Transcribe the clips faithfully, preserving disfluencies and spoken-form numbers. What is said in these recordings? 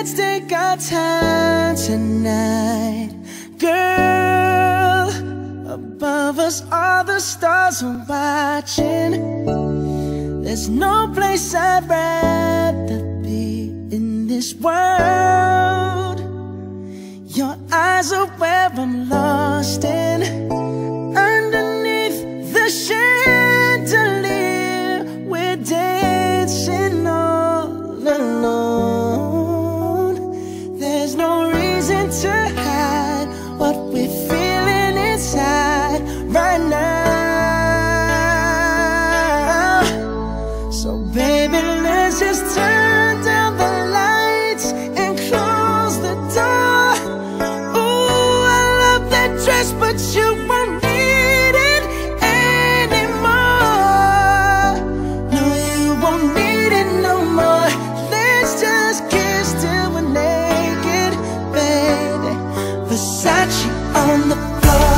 let's take our time tonight, girl. Above us all the stars are watching. There's no place I'd rather be in this world. Your eyes are where I'm lost in. Underneath the chandelier, we're dancing all alone. There's no reason to hide what we're feeling inside right now. So baby, let's just turn down the lights and close the door. Ooh, I love that dress, but you won't need it anymore. No, you won't need it no more. Let's just kiss till we're naked, baby. Versace on the floor.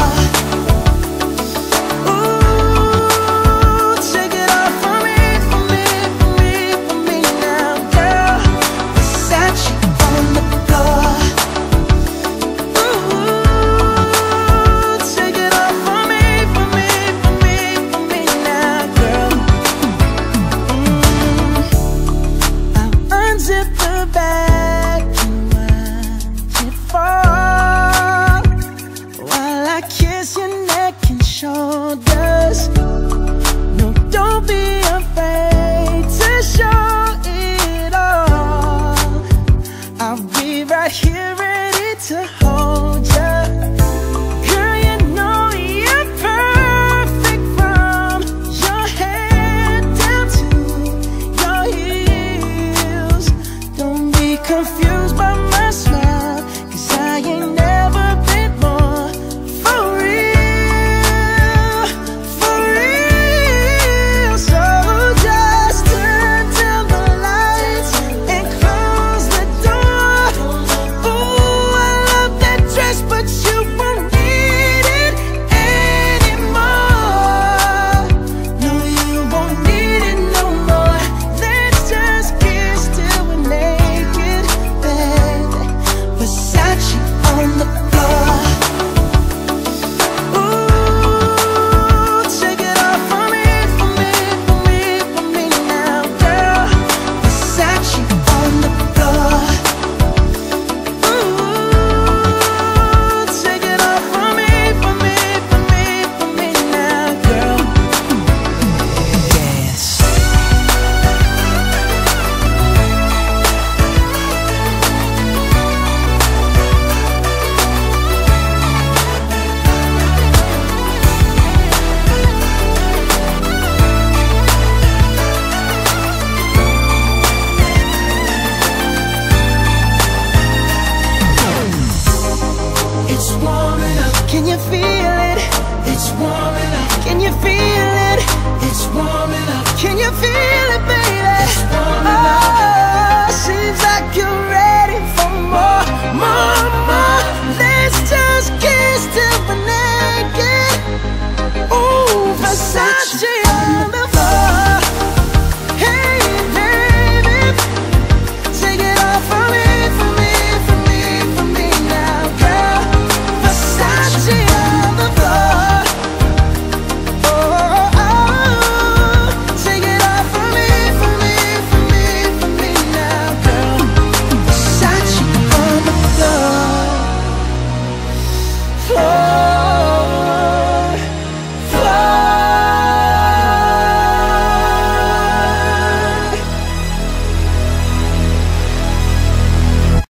Ooh, take it off for me, for me, for me, for me now, girl. Versace on the floor. Ooh, take it off for me, for me, for me, for me now, girl. Mm. I'll unzip